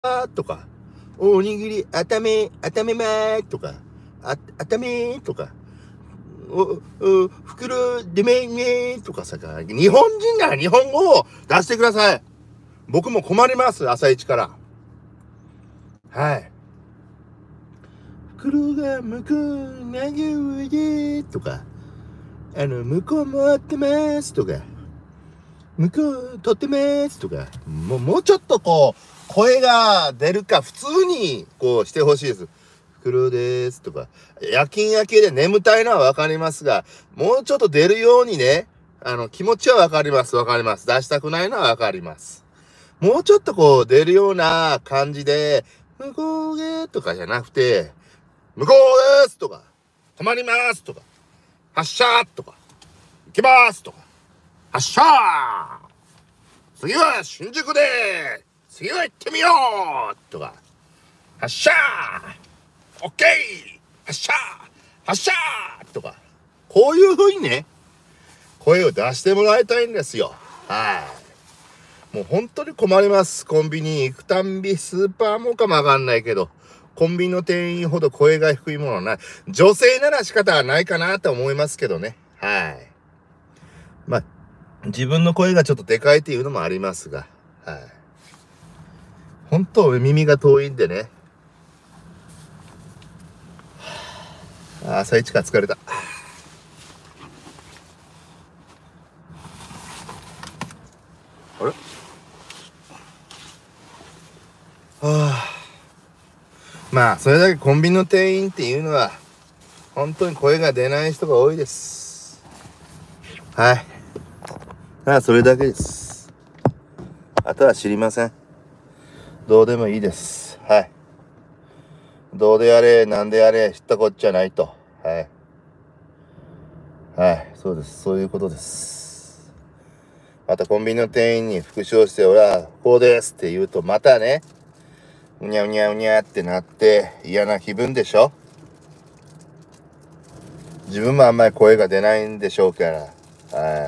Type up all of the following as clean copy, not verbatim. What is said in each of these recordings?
ーとか、おにぎり、あためまーとか、あためーとか、袋でめーとかさ、日本人なら日本語を出してください。僕も困ります、朝一から。はい。袋が向こう投げ上げとか、向こう回ってますとか、向こう取ってますとか、もうちょっとこう、声が出るか普通にこうしてほしいです。袋ですとか、夜勤明けで眠たいのはわかりますが、もうちょっと出るようにね、気持ちはわかります。出したくないのはわかります。もうちょっとこう出るような感じで、向こうでとかじゃなくて、向こうですとか、止まりますとか、発車とか、行きますとか、発車次は新宿で次は行ってみようとか、発車オッケー発車とか、こういう風にね、声を出してもらいたいんですよ。はい。もう本当に困ります。コンビニ行くたんび、スーパーもかもわかんないけど、コンビニの店員ほど声が低いものはない。女性なら仕方はないかなと思いますけどね。はい。まあ、自分の声がちょっとでかいっていうのもありますが、はい。本当耳が遠いんでね。朝一から疲れた。あれ？はあ。まあ、それだけコンビニの店員っていうのは、本当に声が出ない人が多いです。はい。それだけです。あとは知りません。どうでもいいです。はい。どうであれ、なんであれ、知ったこっちゃないと。はい。はい。そうです。そういうことです。またコンビニの店員に復唱して、俺はこうですって言うと、またね、うにゃうにゃうにゃってなって嫌な気分でしょ。自分もあんまり声が出ないんでしょうから。はい。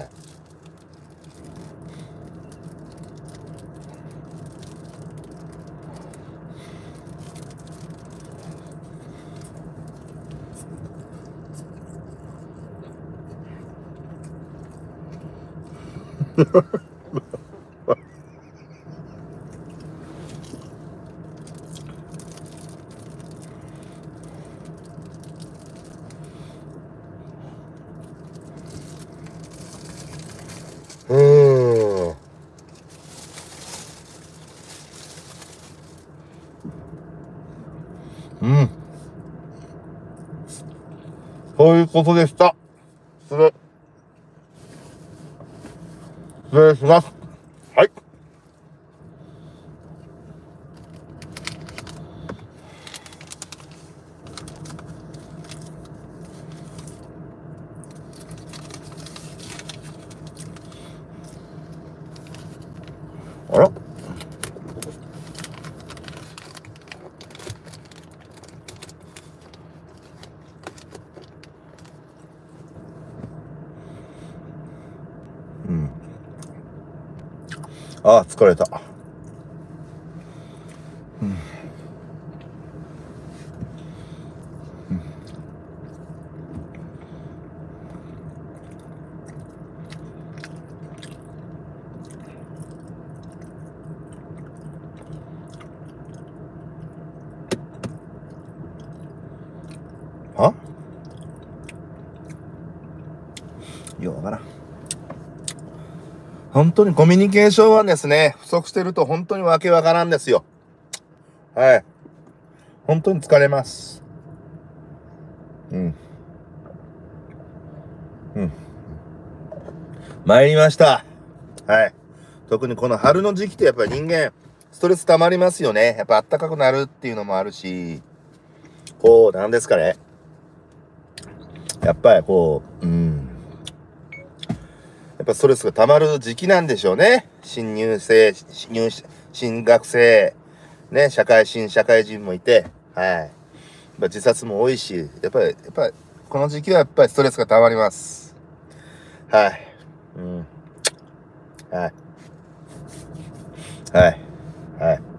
うーん。うん。そういうことでした。失礼します。はい。あら？うん。疲れた。うん。は？ようわからん。本当にコミュニケーションはですね、不足してると本当にわけわからんですよ。はい。本当に疲れます。うん。うん。参りました。はい。特にこの春の時期ってやっぱり人間、ストレス溜まりますよね。やっぱ暖かくなるっていうのもあるし、こう、なんですかね。やっぱりこう、やっぱストレスが溜まる時期なんでしょうね。新学生、ね、社会人もいて、はい。やっぱ自殺も多いし、やっぱり、この時期はやっぱりストレスが溜まります。はい。うん。はい。はい。はい。